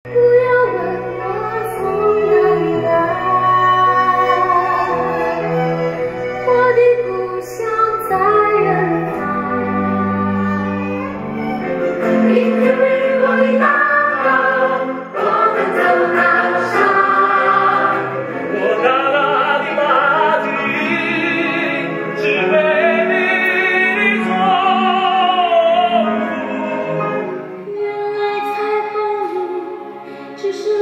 不要问我从哪里来，我的故乡在远方。一片微弱的大海，我们走南山。 我大大的马蹄是为你走路。 原来彩虹里只是